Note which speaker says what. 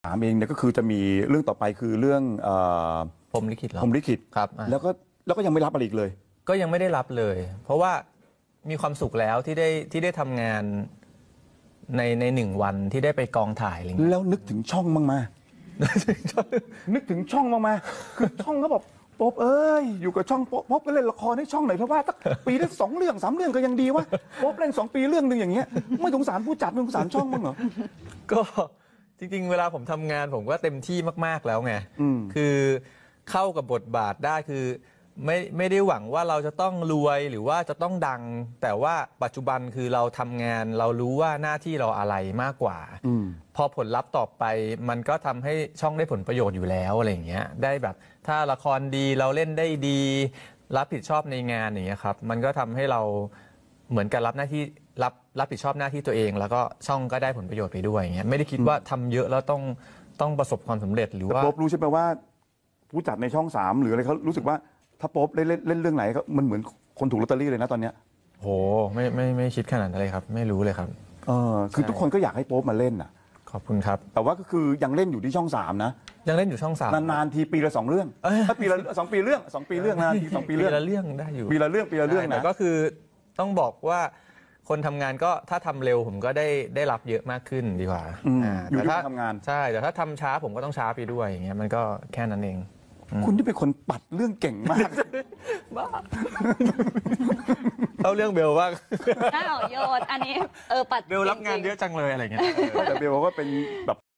Speaker 1: ถามเองเนี่ยก็คือจะมีเรื่องต่อไปคือเรื่อง
Speaker 2: พรหมลิขิตเหรอ
Speaker 1: พรหมลิขิต
Speaker 2: ครับ
Speaker 1: แล้วก็ยังไม่รับอะไรอีกเลย
Speaker 2: ก็ยังไม่ได้รับเลย เพราะว่ามีความสุขแล้วที่ได้ทำงานใน1 วันที่ได้ไปกองถ่ายอะไรเงี้ย
Speaker 1: แล้วนึกถึงช่องบ้างมานึกถึงช่องบ้างมาคือช่องเขาบอกโป๊ปเอ้ยอยู่กับช่องโป๊ปก็เล่นละครให้ช่องหน่อยเพราะว่าสักปีละ2 เรื่อง 3 เรื่องก็ยังดีวะโป๊ปเล่น2 ปีเรื่องนึงอย่างเงี้ยไม่สงสารผู้จัดไม่สงสารช่องบ้างเหรอ
Speaker 2: ก็จริงๆเวลาผมทำงานผมก็เต็มที่มากๆแล้วไงคือเข้ากับบทบาทได้คือไม่ได้หวังว่าเราจะต้องรวยหรือว่าจะต้องดังแต่ว่าปัจจุบันคือเราทำงานเรารู้ว่าหน้าที่เราอะไรมากกว่าพอผลลัพธ์ต่อไปมันก็ทำให้ช่องได้ผลประโยชน์อยู่แล้วอะไรอย่างเงี้ยได้แบบถ้าละครดีเราเล่นได้ดีรับผิดชอบในงานอย่างเงี้ยครับมันก็ทำให้เราเหมือนกับรับหน้าที่รับผิดชอบหน้าที่ตัวเองแล้วก็ช่องก็ได้ผลประโยชน์ไปด้วยอย่างเงี้ยไม่ได้คิดว่าทำเยอะแล้วต้องประสบความสำเร็จหรือว่า
Speaker 1: โป๊ปรู้ใช่ไหมว่าผู้จัดในช่อง3หรืออะไรเขารู้สึกว่าถ้าโป๊ปเล่นเรื่องไหนก็มันเหมือนคนถูกลอตเตอรี่เลยนะตอนเนี้ย
Speaker 2: โหไม่คิดขนาดนั้นเลยครับไม่รู้เลยครับ
Speaker 1: คือทุกคนก็อยากให้โป๊ปมาเล่นน่ะ
Speaker 2: ขอบคุณครับ
Speaker 1: แต่ว่าก็คือยังเล่นอยู่ที่ช่อง3นะ
Speaker 2: ยังเล่นอยู่ช่อง3
Speaker 1: นานๆทีปีละ2 เรื่องปีละ2 ปีเรื่อง2 ปีเรื่องนานที2 ปีเรื่อง
Speaker 2: ปีละเรื่องได้อยู่
Speaker 1: ปีละเรื่องนะ
Speaker 2: ก็คือต้องบอกว่าคนทำงานก็ถ้าทำเร็วผมก็ได้รับเยอะมากขึ้นดีกว่า
Speaker 1: อยู่ที่ทำงาน
Speaker 2: ใช่แต่ถ้าทำช้าผมก็ต้องช้าไปด้วยอย่างเงี้ยมันก็แค่นั้นเอง
Speaker 1: คุณที่เป็นคนปัดเรื่องเก่งมาก
Speaker 2: บ้าเอาเรื่องเบลบ้าง
Speaker 3: อ้าวโยนอันนี้ปัด
Speaker 2: เบลรับงานเยอะจังเลยอะไรเงี้ย
Speaker 1: แต่เบลก็เป็นแบบ